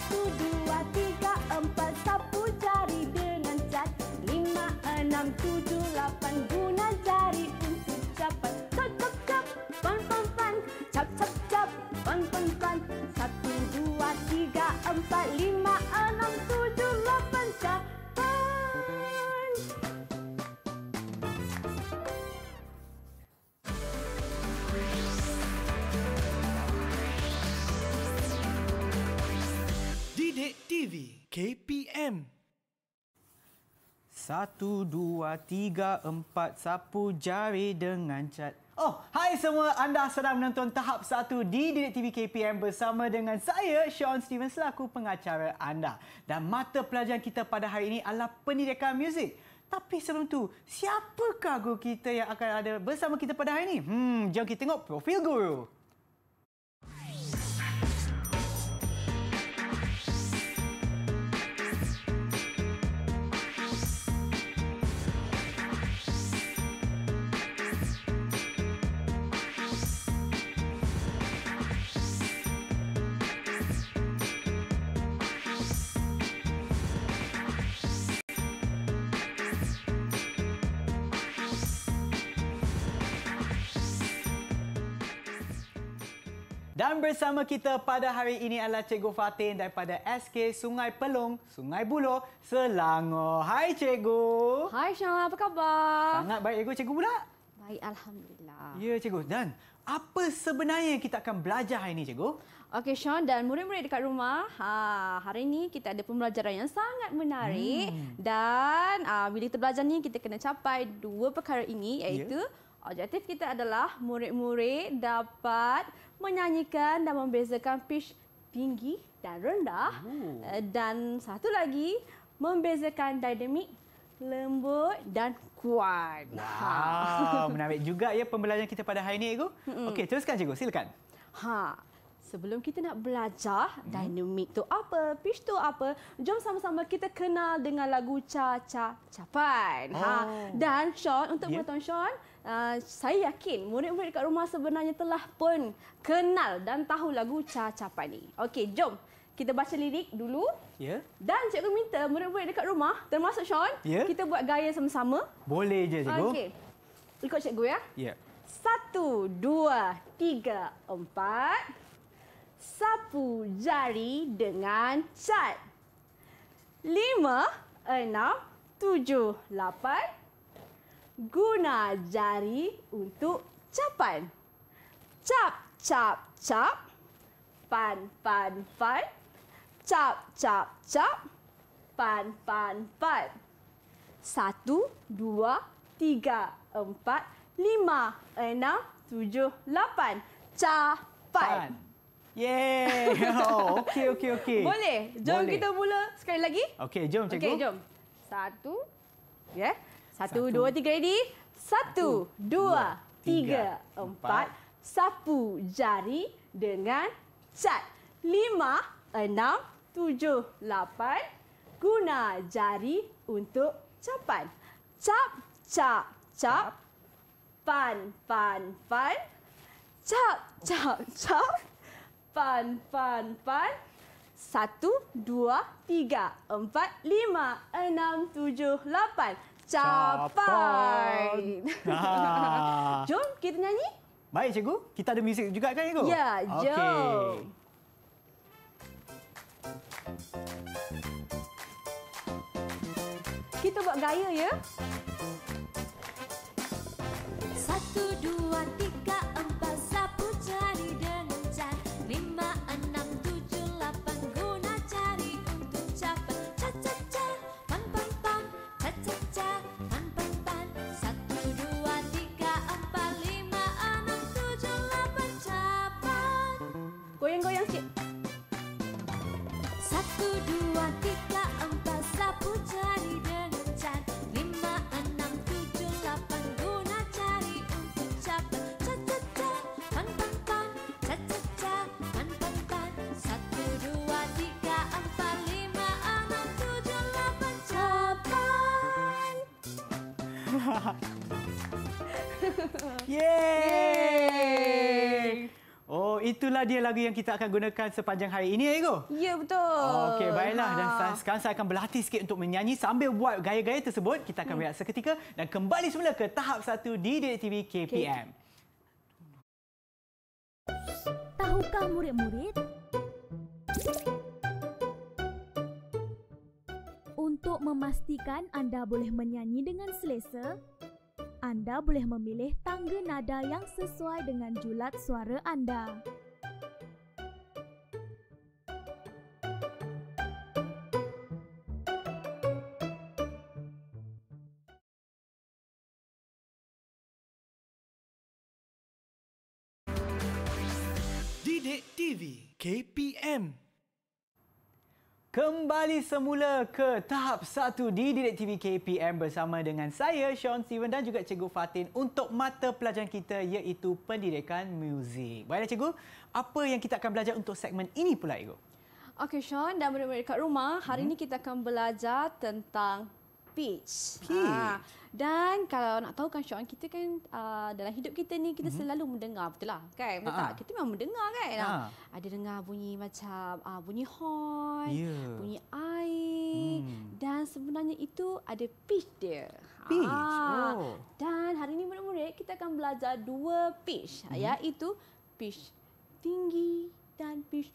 dua, tiga, empat, sapu jari dengan cat. 5, 6, 7, 8, guna jari untuk capat. Cap, cap, cap, pan, pan, pan. Cap, cap, cap, pan, pan, pan. 1, 2, 3, 4, 5, 6, 7, 8, capan. Didik TV KPM. 1, 2, 3, 4, sapu jari dengan cat. Oh, hai semua. Anda sedang menonton tahap 1 di Didik TV KPM bersama dengan saya, Sean Steven, selaku pengacara anda. Dan mata pelajaran kita pada hari ini adalah pendidikan muzik. Tapi sebelum tu, siapakah guru kita yang akan ada bersama kita pada hari ini? Jom kita tengok profil guru. Dan bersama kita pada hari ini adalah Cikgu Fatin daripada SK Sungai Pelong, Sungai Buloh, Selangor. Hai Cikgu. Hai Syah, apa khabar? Sangat baik Cikgu pula. Baik, Alhamdulillah. Ya Cikgu. Dan apa sebenarnya yang kita akan belajar hari ini Cikgu? Okey Sean dan murid-murid dekat rumah, hari ini kita ada pembelajaran yang sangat menarik dan bila kita belajar ni kita kena capai dua perkara ini iaitu objektif kita adalah murid-murid dapat menyanyikan dan membezakan pitch tinggi dan rendah dan satu lagi membezakan dinamik lembut dan kuat. Wow, menarik juga ya pembelajaran kita pada hari ini Cikgu. Okey, teruskan Cikgu, silakan. Sebelum kita nak belajar dinamik tu apa, pitch tu apa, jom sama-sama kita kenal dengan lagu Capan. Dan Sean, untuk pengetahuan Sean, saya yakin murid-murid kat rumah sebenarnya telah pun kenal dan tahu lagu Capan ni. Okey, jom kita baca lirik dulu. Ya. Dan cikgu minta murid-murid dekat rumah, termasuk Sean, kita buat gaya sama-sama. Boleh je Cikgu. Okey. Ikut cikgu ya. Ya. 1, 2, 3, 4. Sapu jari dengan cat. 5, 6, 7, 8. Guna jari untuk capan. Cap, cap, cap. Pan, pan, pan. Cap, cap, cap. Pan, pan, pan. 1, 2, 3, 4, 5, 6, 7, 8. Capan. Yeay. Okey. Boleh? Jom Boleh. kita mula sekali lagi. Okey, jom Cikgu. Okey, jom. 1, 1, 2, 3, ready? 1, 2, 3, 4. Sapu jari dengan cat. 5, 6, 7, 8. Guna jari untuk capan. Cap, cap, cap. Pan, pan, pan. Cap, cap, cap. Pan, pan, pan. 1, 2, 3, 4, 5, 6, 7, 8. Capai. Jom kita nyanyi. Baik Cikgu, kita ada muzik juga kan Cikgu? Ya, jom. Okey. Kita buat gaya ya. 1, 2, 3, 4, sapu jari dengan cat. 5, 6, 7, 8, guna jari untuk capat. Ca, ca, ca, pan, pan, pan. Ca, ca, ca, pan, pan, pan. 1, 2, 3, 4, 5, 6, 7, 8, capan. Goyang-goyang sikit. 1, 2, 3, 4, sapu jari dengan cat. 5, 6, 7, 8, guna jari untuk capat. Ca, ca, ca, pan, pan, pan. Ca, ca, ca, pan, pan, pan. 1, 2, 3, 4, 5, 6, 7, 8, capan. Yeay. Oh, itulah dia lagu yang kita akan gunakan sepanjang hari ini, Ego. Ya, betul. Okey, baiklah. Dan sekarang saya akan berlatih sikit untuk menyanyi sambil buat gaya-gaya tersebut. Kita akan berehat seketika dan kembali semula ke tahap 1 di Didik TV KPM. Tahukah murid-murid? Untuk memastikan anda boleh menyanyi dengan selesa, anda boleh memilih tangga nada yang sesuai dengan julat suara anda. Didik TV KPM. Kembali semula ke tahap 1 di Didik TV KPM bersama dengan saya, Sean Steven dan juga Cikgu Fatin untuk mata pelajaran kita iaitu pendidikan muzik. Baiklah Cikgu, apa yang kita akan belajar untuk segmen ini pula, Cikgu? Okey, Sean dan murid-murid kat rumah, hari ini kita akan belajar tentang pitch. Pitch. Dan kalau nak tahu kan Sean, kita kan dalam hidup kita ni kita selalu mendengar, betul lah kan? Betul tak? Kita memang mendengar kan? Ada dengar bunyi macam bunyi horn, bunyi air dan sebenarnya itu ada pitch dia. Pitch. Dan hari ini murid-murid kita akan belajar dua pitch iaitu pitch tinggi dan pitch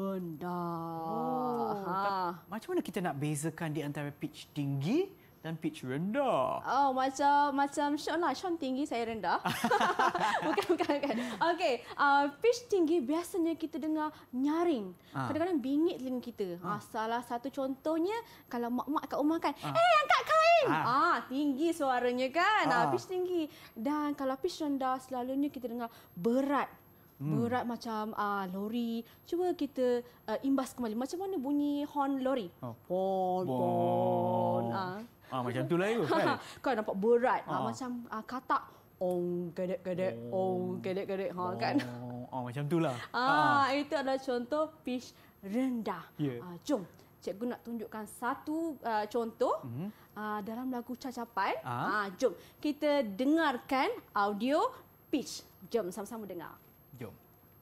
rendah. Macam mana kita nak bezakan di antara pitch tinggi dan pitch rendah? Oh, macam Sean lah. Sean tinggi, saya rendah. bukan. Okey, pitch tinggi biasanya kita dengar nyaring. Kadang-kadang bingit telinga kita. Salah satu contohnya kalau mak-mak kat rumah kan, angkat kain. Tinggi suaranya kan. Pitch tinggi. Dan kalau pitch rendah selalunya kita dengar berat. Berat macam lori. Cuba kita imbas kembali. Macam mana bunyi horn lori? Pon. Macam itulah itu kan. Kau nampak berat. Macam katak. Ong gedek-gedek. Ong gedek-gedek. Kan? Macam itulah. Itu adalah contoh pitch rendah. Jom. Cikgu nak tunjukkan satu contoh dalam lagu Cacapan. Jom. Kita dengarkan audio pitch. Jom sama-sama dengar. Jom.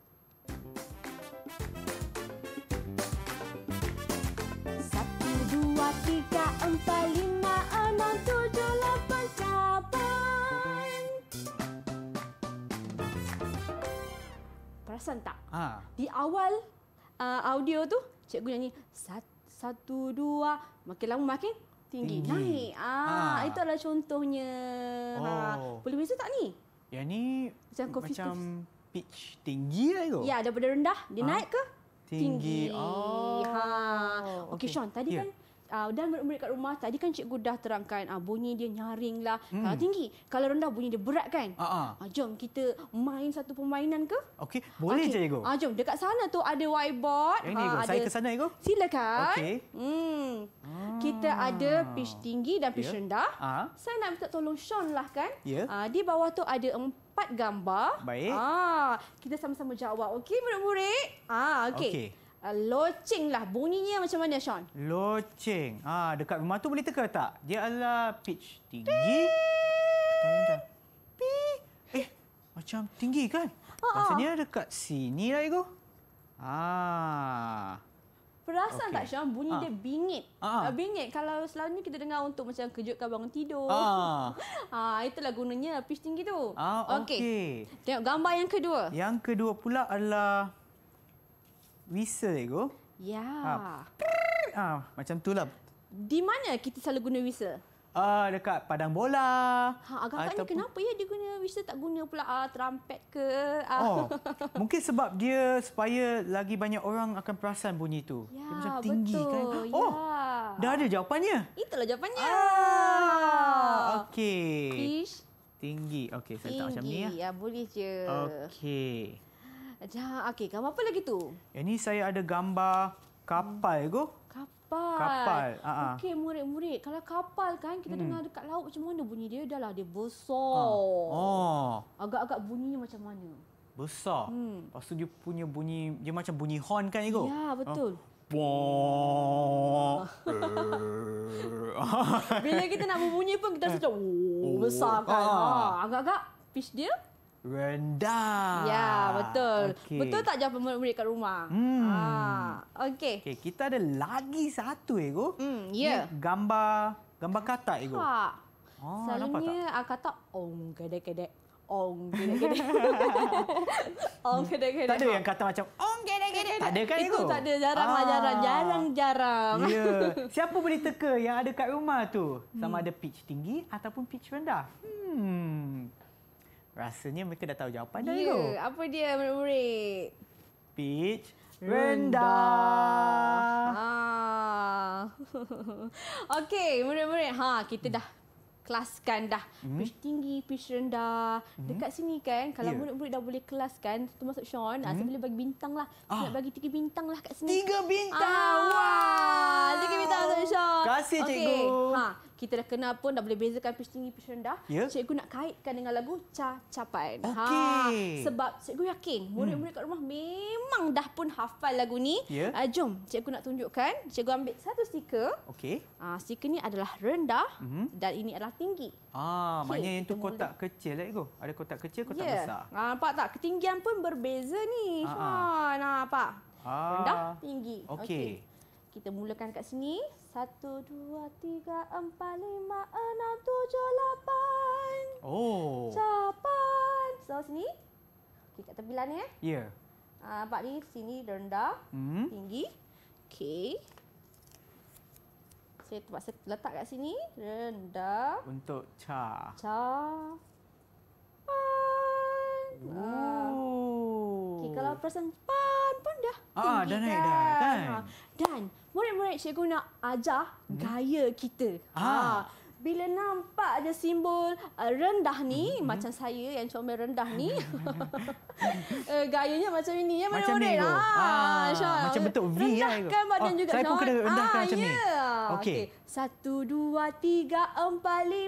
1, 2, 3, 4, 5, 6, 7, 8 capai. Perasan tak? Di awal audio tu cikgu nyanyi 1, 2, makin lama makin tinggi. Naik. Itu adalah contohnya. Boleh beza tak ni? Yang ni macam pitch tinggi lah itu? Ya, daripada rendah dia naik ke tinggi. Okey Sean, tadi kan dan murid-murid kat rumah tadi kan cikgu dah terangkan bunyi dia nyaring lah. Kalau tinggi, kalau rendah bunyi dia berat kan? Jom kita main satu permainan ke? Okey, boleh je Ego. Jom, dekat sana tu ada whiteboard. Ini Ego, saya ke sana Ego. Silakan. Okey. Kita ada pitch tinggi dan pitch rendah. Saya nak minta tolong Sean lah kan? Di bawah tu ada 4 gambar. Baik. Kita sama-sama jawab. Okey murid-murid? Okey. Loceng lah. Bunyinya macam mana Sean? Loceng. Dekat rumah tu boleh teka tak? Dia adalah pitch tinggi atau rendah? Macam tinggi kan? Rasanya dekat sini lah Ego. Perasan tak Sean? Bunyi dia bingit. Bingit. Kalau selalunya kita dengar untuk macam kejutkan bangun tidur. Itulah gunanya pitch tinggi tu. Okey. Tengok gambar yang kedua. Yang kedua pula adalah whistle Ego. Ya. Macam itulah. Di mana kita selalu guna whistle? Dekat padang bola. Agak-agaknya kenapa ya dia guna whistle tak guna pula trumpet ke? Mungkin sebab dia supaya lagi banyak orang akan perasan bunyi tu. Ya, dia macam tinggi betul. kan. Dah ada jawapannya. Itulah jawapannya. Okey. Pitch tinggi. Okey, saya letak macam ni ya. Ya, boleh je. Okey. Okey, gambar apa lagi tu? Ini saya ada gambar kapal Ego. Kapal. Okey, murid-murid. Kalau kapal kan kita dengar dekat laut macam mana bunyi dia? Dah dia besar. Agak-agak bunyinya macam mana? Besar. Lepas tu dia punya bunyi, dia macam bunyi horn kan Ego? Ya, betul. Bila kita nak berbunyi pun kita rasa macam besar kan. Agak-agak pitch dia rendah. Ya, betul. Okey. Betul tak jawapan murid-murid kat rumah? Okey. Okey, kita ada lagi satu ego. Ya. Ni gambar katak ego. Tak. Nampak tak? Selalunya kata ong gedek-gedek. Ong gedek-gedek. Ong gedek-gedek. Tak ada yang kata macam ong gedek-gedek. Tak ada kan Itu ego? tak ada, jarang. Ya. Siapa boleh teka yang ada kat rumah tu? Sama ada pitch tinggi ataupun pitch rendah? Rasanya mereka dah tahu jawapan dah ego. Ya, apa dia murid-murid? Pitch rendah. Okey, murid-murid. Kita dah kelaskan dah. Pitch tinggi, pitch rendah. Dekat sini kan, kalau murid-murid dah boleh kelaskan, termasuk Sean, saya boleh bagi bintang lah. Saya nak bagi 3 bintang lah kat sini. 3 bintang. Wah, 3 bintang untuk Sean. Terima kasih, cikgu. Kita dah kenal pun, dah boleh bezakan pitch tinggi, pitch rendah. Ya. Cikgu nak kaitkan dengan lagu Cacapan. Okey. Sebab cikgu yakin murid-murid kat rumah memang dah pun hafal lagu ni. Ya. Jom, cikgu nak tunjukkan. Cikgu ambil satu stiker. Okey. Stiker ni adalah rendah dan ini adalah tinggi. Maknanya yang tu kita kotak kecil lah ego. Ada kotak kecil, kotak Ya. besar. Nampak tak? Ketinggian pun berbeza ni. Nampak? Rendah, tinggi. Okey. Kita mulakan kat sini. 1, 2, 3, 4, 5, 6, 7, 8. Oh. Capan. So, sini. Okey, kat tepi lah ni. Ya. Nampak ni, sini rendah, tinggi. Okey. Saya terpaksa letak kat sini. Rendah. Untuk ca. Capan. Okey, kalau perasan pan pun dah tinggi dah naik dah, kan? Dan murid-murid cikgu nak ajar gaya kita. Bila nampak ada simbol rendah ni, macam saya yang comel rendah ni, gayanya macam ini ya Macam ni, murid-murid. Ego. Macam bentuk V lah, Ego. Rendahkan badan juga. Saya pun Sean. kena rendahkan macam ni. Okey. 1, 2, 3, 4, 5, 6, 7,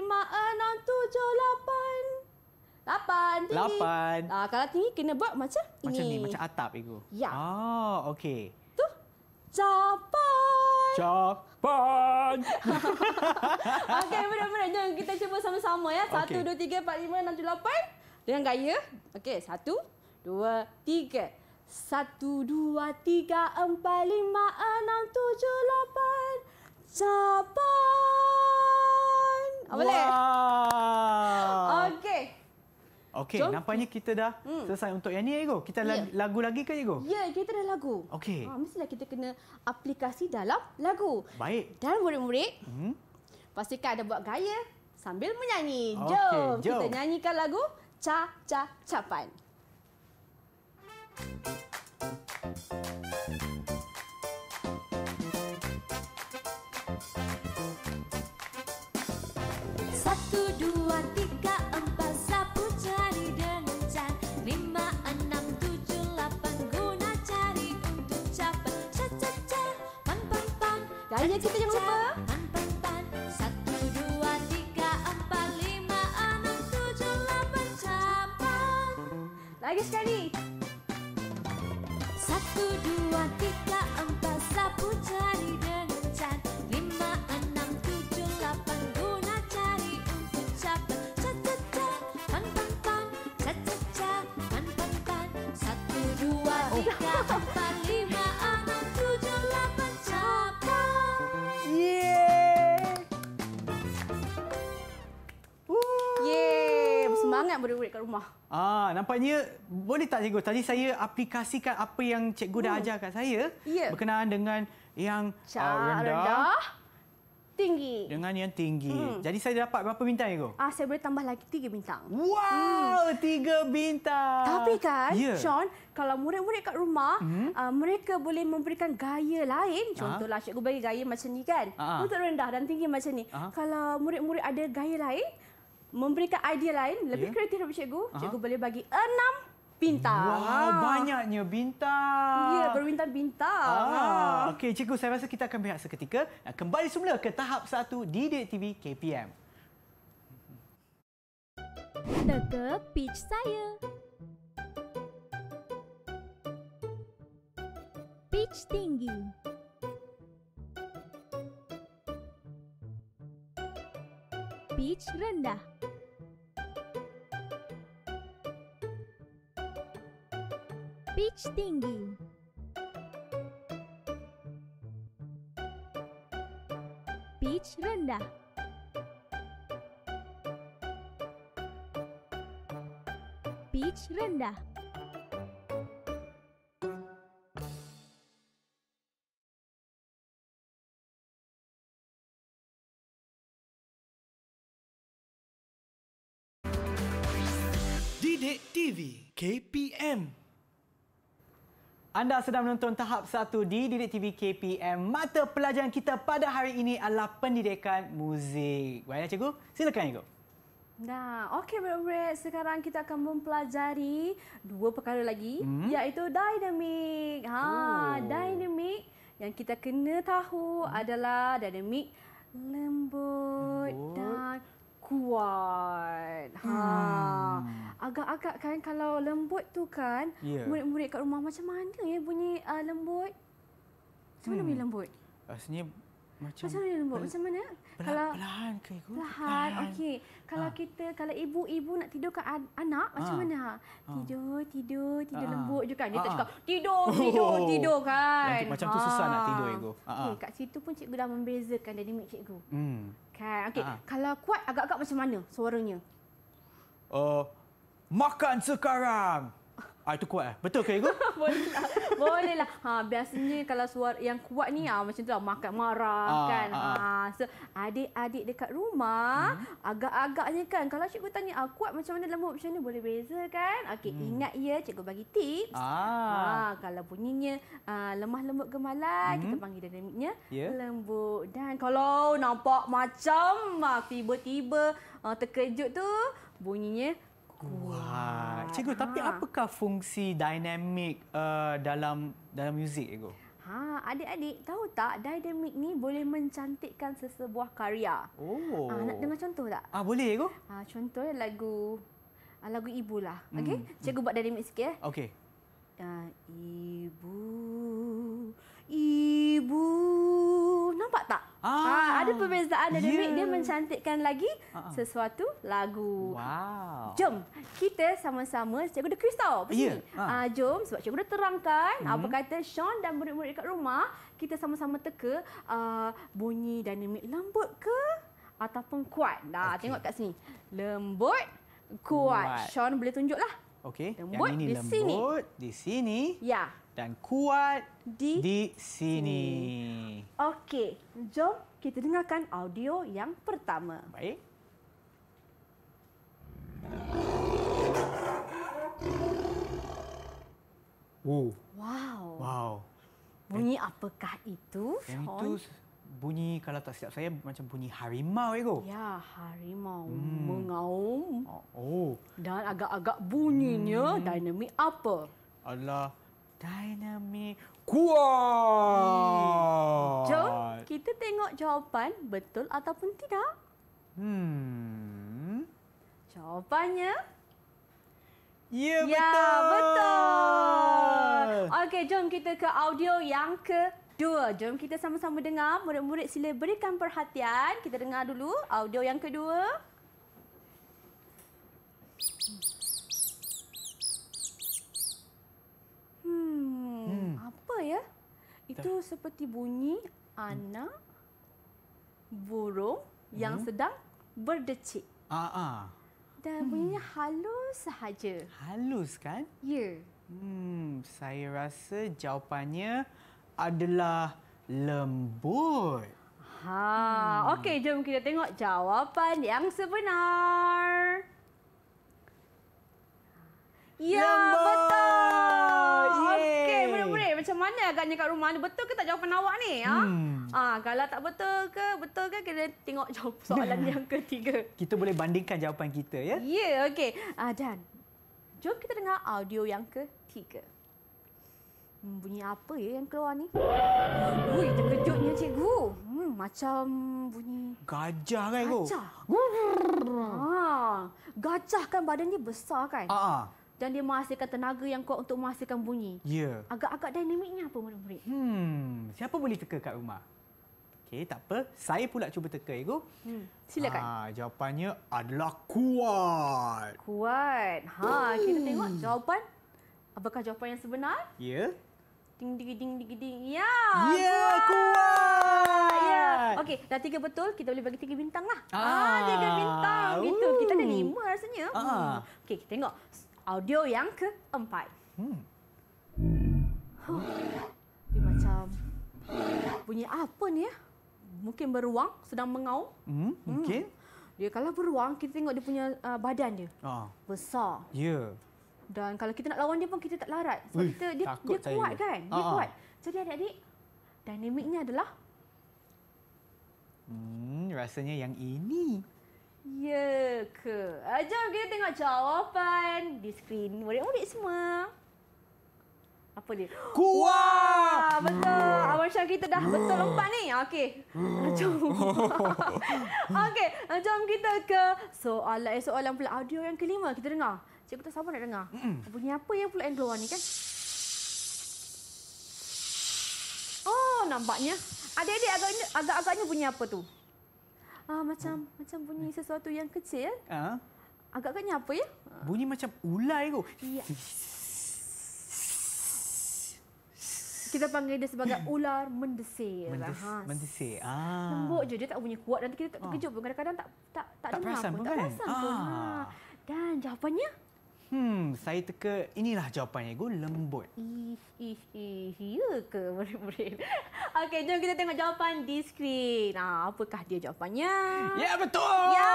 8. 8 tinggi. 8. Kalau tinggi kena buat macam ini. Macam ni, macam atap ego. Ya. Okey. Tu. Capan. Capan. Okey, mudah-mudahan jom kita cuba sama-sama ya. 1, Okey. 2, 3, 4, 5, 6, 7, 8. Dengan gaya. Okey, 1, 2, 3. 1, 2, 3, 4, 5, 6, 7, 8. Capan. Boleh? Wow. Okey. Okey, Jom. nampaknya kita dah selesai untuk yang ni ego. Kita lagu lagi ke ego? Ya, kita dah lagu. Okey. Mestilah kita kena aplikasi dalam lagu. Baik. Dan murid-murid, pastikan ada buat gaya sambil menyanyi. Okey, Jom, jom. kita nyanyikan lagu Cacapan. Satu, dua, tiga, empat, sapu jari dengan cat. 5, 6, 7, 8, guna jari untuk capai. Ca-ca-ca, pan-pan-pan. Gaya kita jangan lupa. Pan-pan-pan. 1, 2, 3, 4, 5, 6, 7, 8, capai. Lagi sekali. 1, 2, 3, 4, sapu jari dengan cat. 5, 6, 7, 8, guna jari untuk capai. Ca-ca-ca, pan-pan-pan. Ca-ca-ca, pan-pan-pan. 1, 2, 3, 4, 5, 6, 7, 8, capai. Yeay. Yeay, bersemangat murid-murid kat rumah. Nampaknya boleh tak cikgu? Tadi saya aplikasikan apa yang cikgu dah ajar kat saya Ya. berkenaan dengan yang Rendah, tinggi. dengan yang tinggi. Jadi saya dapat berapa bintang cikgu? Saya boleh tambah lagi 3 bintang. Wow, 3 bintang. Tapi kan, Ya. Sean, kalau murid-murid kat rumah, mereka boleh memberikan gaya lain. Contohlah, cikgu bagi gaya macam ni kan. Untuk rendah dan tinggi macam ni. Kalau murid-murid ada gaya lain, memberikan idea lain, lebih kreatif daripada cikgu, cikgu boleh bagi 6 bintang. Wow, banyaknya bintang. Ya, berbintang-bintang. Okey, cikgu, saya rasa kita akan berehat seketika dan kembali semula ke tahap 1 Didik TV KPM. Teka pitch saya. Pitch tinggi. Pitch rendah. Pitch tinggi. Pitch rendah. Pitch rendah. Didik TV KPM. Anda sedang menonton tahap 1 di Didik TV KPM. Mata pelajaran kita pada hari ini adalah pendidikan muzik. Baiklah cikgu, silakan cikgu. Nah, okey murid-murid, sekarang kita akan mempelajari dua perkara lagi iaitu dinamik. Dinamik yang kita kena tahu adalah dinamik lembut dan kuat. Agak-agak kan kalau lembut tu kan, murid-murid kat rumah macam mana ya bunyi lembut? Macam mana bunyi lembut? Rasanya macam mana lembut? Macam mana? Perlahan ke cikgu? Perlahan. Okey. Kalau ibu-ibu nak tidurkan anak macam mana? Tidur lembut je kan. Dia tak cakap tidur kan. Macam tu susah nak tidur cikgu. Okey, kat situ pun cikgu dah membezakan dinamik cikgu. Kan. Okey, kalau kuat agak-agak macam mana suaranya? Makan sekarang. Itu kuat. Betul ke cikgu? Boleh lah. Biasanya kalau suara yang kuat ni macam tu lah, makan marah kan. So adik-adik dekat rumah agak-agaknya kan kalau cikgu tanya kuat macam mana, lembut macam mana, boleh beza kan? Okey, ingat ya cikgu bagi tips. Kalau bunyinya lemah lembut gemalan, kita panggil dinamiknya lembut. Dan kalau nampak macam tiba-tiba terkejut tu, bunyinya kuat. Cikgu, tapi apakah fungsi dinamik dalam muzik cikgu? Adik-adik tahu tak dinamik ni boleh mencantikkan sesebuah karya. Nak dengar contoh tak? Boleh cikgu. Contohnya lagu Ibu lah. Okey, cikgu buat dinamik sikit ya. Okey. Ibu. Nampak tak? Ada perbezaan dinamik, dia mencantikkan lagi sesuatu lagu. Wow. Jom, kita sama-sama, cikgu dah kuis tau. Jom, sebab cikgu dah terangkan apa kata Sean dan murid-murid dekat rumah, kita sama-sama teka bunyi dinamik lembut ke ataupun kuat. Tengok kat sini. Lembut, kuat. Sean boleh tunjuklah. Okey, lembut yang ini di lembut di sini. Ya. Dan kuat di sini. Okey, jom kita dengarkan audio yang pertama. Baik. Wow. Bunyi apakah itu, Yang Sean? itu bunyi, kalau tak silap saya, macam bunyi harimau cikgu. Ya, harimau mengaum. Oh. Dan agak-agak bunyinya dinamik apa? Adalah dinamik kuat. Jom kita tengok jawapan betul ataupun tidak. Jawapannya Ya, betul. Okey, jom kita ke audio yang kedua. Jom kita sama-sama dengar. Murid-murid sila berikan perhatian. Kita dengar dulu audio yang kedua. Apa ya? Itu seperti bunyi anak burung yang sedang berdecik. Dan bunyinya halus sahaja. Halus kan? Ya. Saya rasa jawapannya adalah lembut. Okey, jom kita tengok jawapan yang sebenar. Ya, betul. Okey, murid-murid, macam mana agaknya kat rumah ni? Betul ke tak jawapan awak ni? Kalau tak betul ke kita tengok jawab soalan yang ketiga. Kita boleh bandingkan jawapan kita ya? Ya, okey. Dan jom kita dengar audio yang ketiga. Bunyi apa ya yang keluar ni? Ui, terkejutnya cikgu. Macam bunyi gajah kan cikgu? Gajah. Gajah kan badannya besar kan? Dan dia menghasilkan tenaga yang kuat untuk menghasilkan bunyi. Ya. Agak-agak dinamiknya apa murid-murid? Siapa boleh teka kat rumah? Okey, tak apa. Saya pula cuba teka, cikgu. Silakan. Jawapannya adalah kuat. Kuat. Kita tengok jawapan Apakah jawapan yang sebenar? Ya. Ding ding ding ding ding. Ya. Ya, kuat. Ya. Okey, dah 3 betul, kita boleh bagi 3 bintang lah. 3 bintang. Gitu. Kita ada 5 rasanya. Okey, kita tengok audio yang keempat. Dia macam bunyi apa ni ya? Mungkin beruang, sedang mengaum. Mungkin. Dia kalau beruang, kita tengok dia punya badan dia. Besar. Ya. Dan kalau kita nak lawan dia pun kita tak larat. Sebab dia takut kuat saya. kan? Dia kuat. Jadi adik-adik, dinamiknya adalah Rasanya yang ini. ya ke? Jom kita tengok jawapan di skrin. Murid-murid semua. Apa dia? Kuat! Betul. Abang Syah kita dah betul 4 ni. Okey. Jom. Okey, jom kita ke soalan pula audio yang kelima. Kita dengar. Cikgu tak sabar nak dengar. Bunyi apa yang pula yang keluar ni kan? Oh, nampaknya. Adik-adik agak-agaknya bunyi apa tu? Macam bunyi sesuatu yang kecil. Agak-agaknya apa ya? Bunyi macam ulai tu. Ya. Kita panggil dia sebagai ular mendesir. Mendesir. Lembut je, dia tak bunyi kuat dan kita tak terkejut pun. Kadang-kadang tak dengar perasan pun. pun Tak kan? perasan pun. Dan jawapannya? Saya teka inilah jawapannya. Lembut. Ya ke murid-murid? Okey, jom kita tengok jawapan di skrin. Apakah dia jawapannya? Ya, betul! Ya!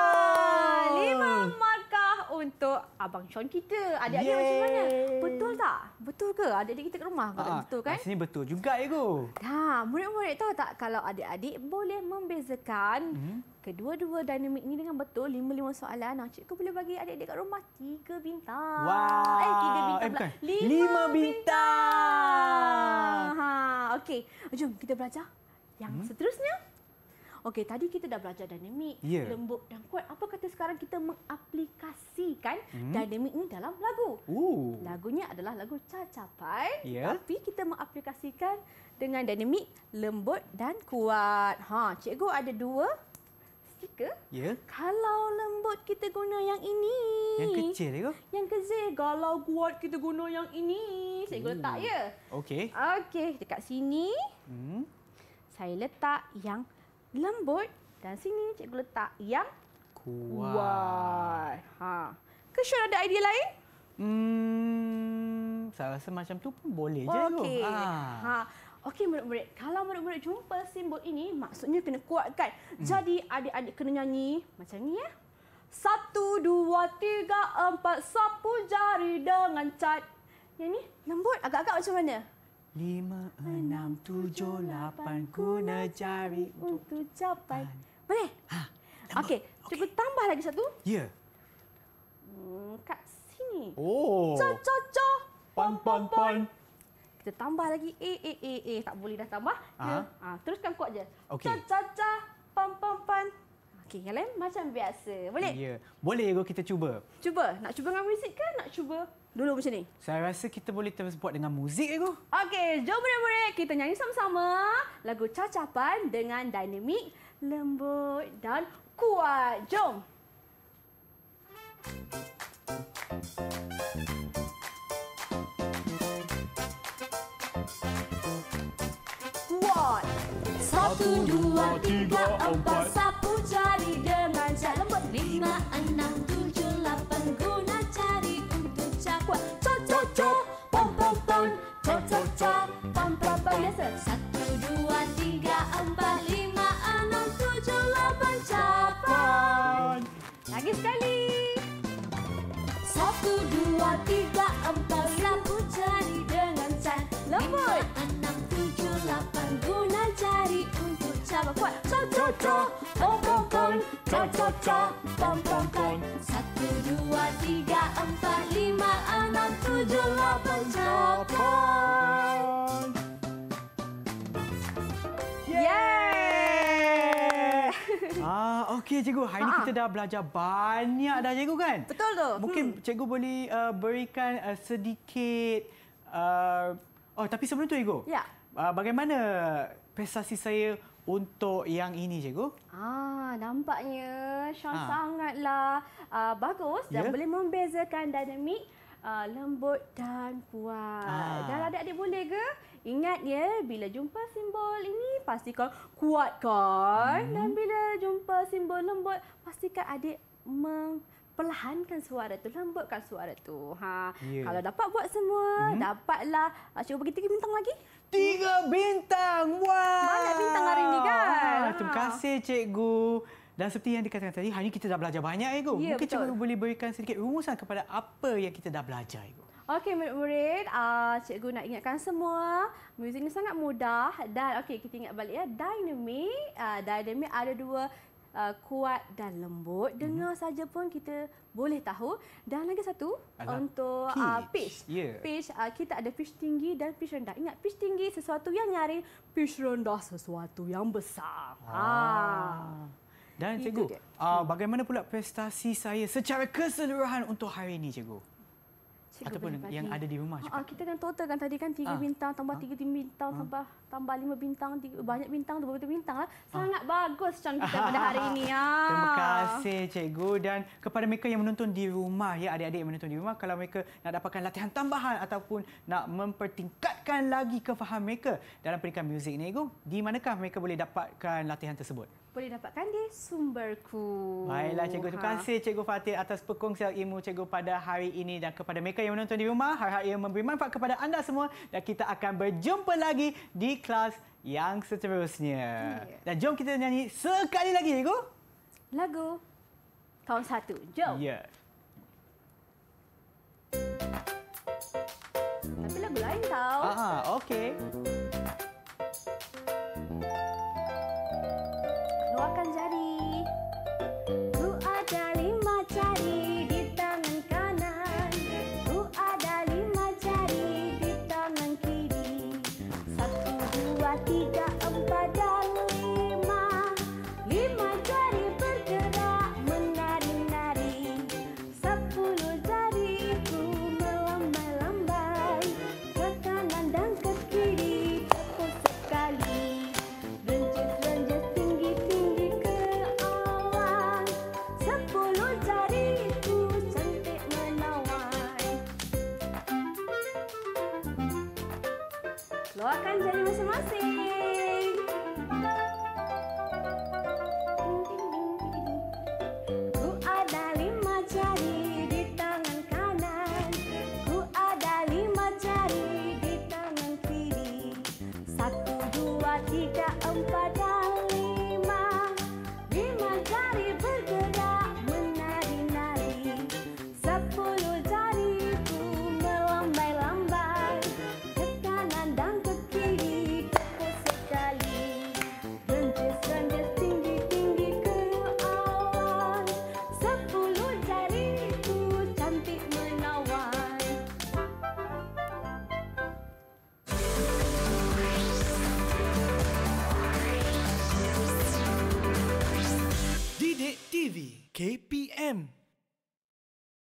5 markah untuk Abang Sean kita. Adik-adik macam mana? Betul tak? Betul ke? Adik-adik kita kat rumah betul kan? Rasanya betul juga, Ego. Murid-murid tahu tak kalau adik-adik boleh membezakan kedua-dua dinamik ni dengan betul 5 soalan. Cikgu boleh bagi adik-adik kat rumah 3 bintang. Wow. 3 bintang pula. 5 bintang. Okey, jom kita belajar yang seterusnya. Okey, tadi kita dah belajar dinamik, lembut dan kuat. Apa kata sekarang kita mengaplikasikan dinamik ni dalam lagu? Lagunya adalah lagu cacapan, tapi kita mengaplikasikan dengan dinamik lembut dan kuat. Cikgu ada 2 stiker. Ya. Kalau lembut kita guna yang ini. Yang kecil, Ego? Yang kecil. Kalau kuat kita guna yang ini. Cikgu letak ya. Okey. Okey, dekat sini. Saya letak yang lembut dan sini cikgu letak yang kuat. Ke Syul ada idea lain? Saya rasa macam tu pun boleh je. Okey. Okey murid-murid, kalau murid-murid jumpa simbol ini, maksudnya kena kuatkan. Jadi adik-adik kena nyanyi macam ni ya. 1, 2, 3, 4, sapu jari dengan cat. Yang ni lembut, agak-agak macam mana? 5, 6, 7, 8 guna jari untuk capai. Boleh? Okey, cikgu tambah lagi satu. Ya. Kat sini. Ca. Pan. Kita tambah lagi tak boleh dah tambah. Teruskan kuat je. Okey. Ca, pan. Okey, yang lain macam biasa. Boleh? Ya. Boleh, Ego, kita cuba. Cuba. Nak cuba dengan muzik ke nak cuba dulu macam ni? Saya rasa kita boleh terus buat dengan muzik, Ego. Okey, jom murid-murid kita nyanyi sama-sama lagu cacapan dengan dinamik lembut dan kuat. Jom. Kuat. 1, 2, 3, 4 sapu jari dengan cat lembut. 5, 6, 7, 8 guna jari untuk cakuat. Ca, pom, ca, pom, biasa. 1, 2, 3, 4, 5, 6, 7, 8 capai. Lagi sekali. 1, 2, 3, 4 sapu jari dengan cat lembut. 5, 6, 7, 8 guna jari untuk capai. Kuat. Ca, pom, ca, pom, 1, 2, 3, 4, 5, 6, 7, 8 capai. Yeah! Okey, cikgu. Hari ini kita dah belajar banyak dah, cikgu kan? Betul tu. Mungkin cikgu boleh berikan sedikit... tapi sebelum tu, cikgu. Ya. Bagaimana prestasi saya untuk yang ini, cikgu? Nampaknya Sean sangatlah bagus dan boleh membezakan dinamik lembut dan kuat. Dan adik-adik boleh ke? Ingat ya, bila jumpa simbol ini, pastikan kuatkan. Dan bila jumpa simbol lembut, pastikan adik perlahankan suara tu, lembutkan suara tu. Kalau dapat buat semua, dapatlah. Cuba bagi 3 bintang lagi. 3 bintang. Wah. Banyak bintang hari ni kan. Terima kasih cikgu. Dan seperti yang dikatakan tadi, hari ini kita dah belajar banyak, cikgu. Ya, Mungkin betul. cikgu boleh berikan sedikit rumusan kepada apa yang kita dah belajar, cikgu. Okey, murid-murid, cikgu nak ingatkan semua, muzik ni sangat mudah dan okey, kita ingat balik ya, dynamic. Dynamic ada 2, kuat dan lembut. Dengar saja pun kita boleh tahu. Dan lagi satu untuk pitch. Yeah. Pitch, kita ada pitch tinggi dan pitch rendah. Ingat, pitch tinggi sesuatu yang nyaring, pitch rendah sesuatu yang besar. Dan Itu cikgu, dia. bagaimana pula prestasi saya secara keseluruhan untuk hari ini, cikgu? Cikgu Ataupun boleh yang bagi. ada di rumah juga. Kita kan total kan tadi kan 3 bintang tambah 3 bintang tambah 5 bintang, banyak bintang, 2 bintang lah. Sangat bagus macam kita pada hari ini. Terima kasih cikgu, dan kepada mereka yang menonton di rumah ya, adik-adik yang menonton di rumah, kalau mereka nak dapatkan latihan tambahan ataupun nak mempertingkatkan lagi kefahaman mereka dalam pendidikan muzik ni, cikgu, di manakah mereka boleh dapatkan latihan tersebut? Boleh dapatkan di Sumberku. Baiklah cikgu, terima kasih Cikgu Fatin atas perkongsian ilmu cikgu pada hari ini, dan kepada mereka yang menonton di rumah, harap ia memberi manfaat kepada anda semua, dan kita akan berjumpa lagi di kelas yang seterusnya. Dan jom kita nyanyi sekali lagi, cikgu. Lagu tahun 1. Jom. Ya. Tapi lagu lain tau. Okey. Keluarkan jari. Ku ada 5 jari di tangan kanan. Ku ada 5 jari di tangan kiri. 1, 2, 3, 4 dan 5. 5 jari bergerak menari-nari. 10 jariku melambai-lambai ke kanan dan ke kiri. Cepat sekali. Lenjes-lenjes tinggi-tinggi ke awan. 10 jariku cantik menawan. Keluarkan jari masing-masing. Ku ada 5 jari di tangan kanan. Ku ada 5 jari di tangan kiri. 1, 2, 3, 4